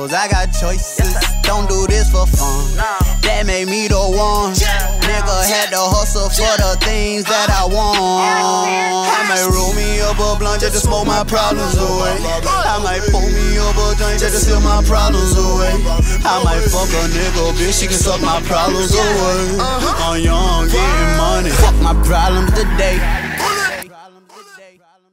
cause I got choices. Don't do this for fun. That made me the one. Nigga had to hustle for the things that I want. I might roll me up a blunt just to smoke my problems away. I might pull me up a joint just to steal my problems away. I might fuck a nigga, bitch, she can suck my problems away. I'm young, getting money. Fuck my problems today.